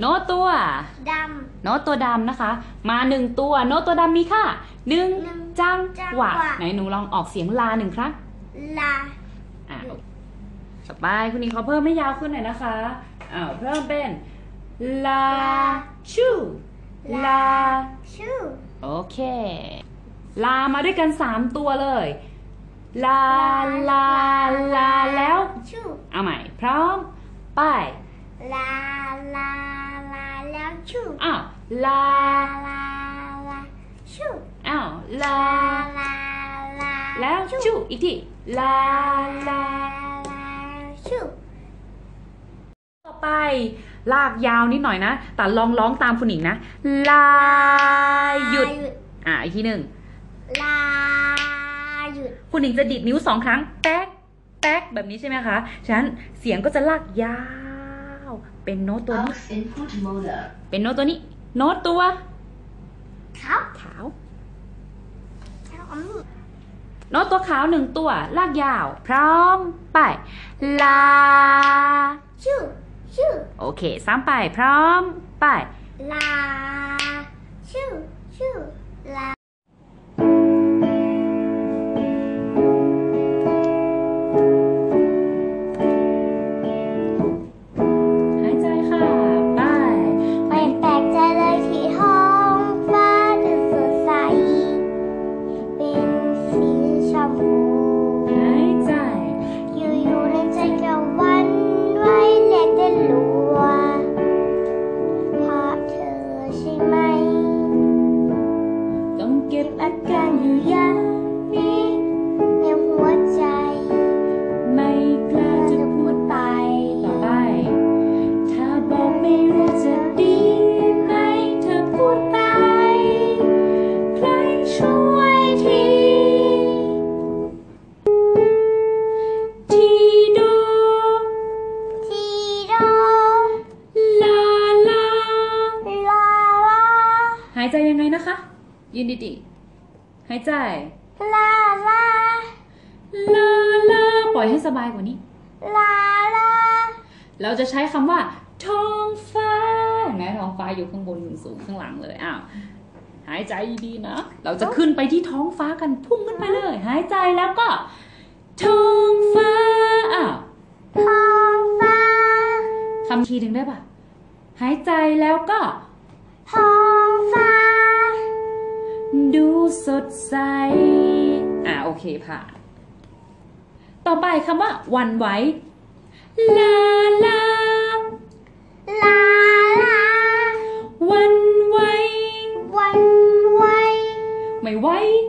โน้ตตัวดโน้ตตัวดำนะคะ มาหนึ่งตัวโน้ตตัวดำมีค่าหนึ่งจังหวะไหนหนูลองออกเสียงลาหนึ่งครั้งลาต่อไปคุณหญิงขอเพิ่มไม่ยาวขึ้นหน่อยนะคะเพิ่มเป็นลาชูลาชูโอเคลามาด้วยกัน3ตัวเลยลาลาลาแล้วชูเอาใหม่พร้อมไปลาลาลาแล้วชูลาลาลาชูลาลาลาแล้วชูอีกทีลาลาชูต่อไปลากยาวนิดหน่อยนะแต่ลองร้องตามคุณหญิงนะลาหยุดอีกทีหนึ่งลาหยุดคุณหญิงจะดีดนิ้ว2 ครั้งแป๊กแป๊กแบบนี้ใช่ไหมคะฉะนั้นเสียงก็จะลากยาวเป็นโน้ตตัวนี้เป็นโน้ตตัวนี้โน้ตตัวขาวโน้ตตัวขาว1 ตัวลากยาวพร้อมไปลาชูโอเค3ไปพร้อมไปลาชูลาหายใจค่ะไปไม่แปลกใจเลยที่ท้องฟ้าดูสดใสเป็นสีชมพูหายใจอยู่ในใจก็วันไหวเล็กได้รัวเพราะเธอใช่ไหมต้องเก็บอาการอยู่อย่างนี้ในหัวใจไม่กล้าจะพูดไปต่อไปถ้าบอกไม่รู้จะดีไหมเธอพูดไปใครช่วยทีโดลาหายใจยังไงนะคะยืนดีๆหายใจลาปล่อยให้สบายกว่านี้ลาเราจะใช้คำว่าท้องฟ้าเห็นไหมท้องฟ้าอยู่ข้างบนสูงข้างหลังเลยหายใจดีๆนะเราจะขึ้นไปที่ท้องฟ้ากันพุ่งขึ้นไปเลยหายใจแล้วก็ท้องฟ้าท้องฟ้าคำทีหนึ่งได้ปะหายใจแล้วก็ท้องฟ้าดูสดใสโอเคผ่านต่อไปคำว่าหวั่นไหวลาหวั่นไหวไม่ไหว